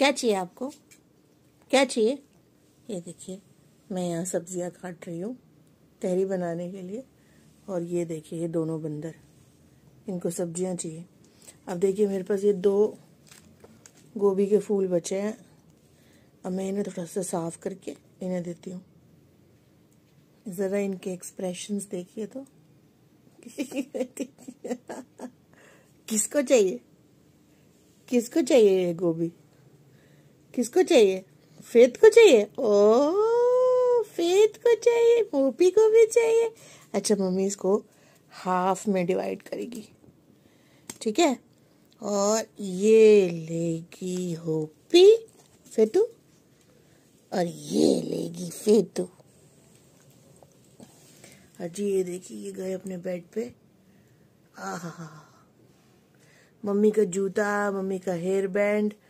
क्या चाहिए आपको, क्या चाहिए? ये देखिए, मैं यहाँ सब्जियाँ काट रही हूँ तहरी बनाने के लिए। और ये देखिए, ये दोनों बंदर, इनको सब्जियाँ चाहिए। अब देखिए, मेरे पास ये 2 गोभी के फूल बचे हैं। अब मैं इन्हें थोड़ा सा साफ करके इन्हें देती हूँ। ज़रा इनके एक्सप्रेशंस देखिए तो। किसको चाहिए, किसको चाहिए ये गोभी? किसको चाहिए? फेत को चाहिए? ओ, फेत को चाहिए, मोपी को भी चाहिए। अच्छा, मम्मी इसको हाफ में डिवाइड करेगी, ठीक है? और ये लेगी होपी फेतू, और ये लेगी फेतू। अजी ये देखिए, ये गए अपने बेड पे। आहा, मम्मी का जूता, मम्मी का हेयर बैंड